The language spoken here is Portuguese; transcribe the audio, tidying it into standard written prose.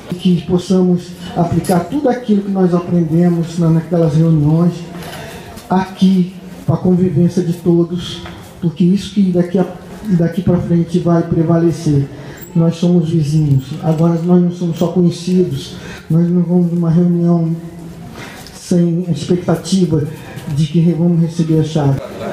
Que possamos aplicar tudo aquilo que nós aprendemos naquelas reuniões aqui, para a convivência de todos, porque isso que daqui para frente vai prevalecer. Nós somos vizinhos, agora nós não somos só conhecidos, nós não vamos numa reunião sem expectativa de que vamos receber a chave.